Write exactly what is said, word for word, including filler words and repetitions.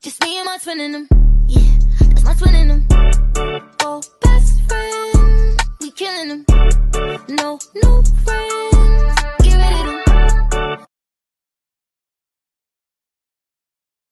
Just me and my twin in them. Yeah, that's my twin in them. Oh, best friend, we killing them. No, no friend.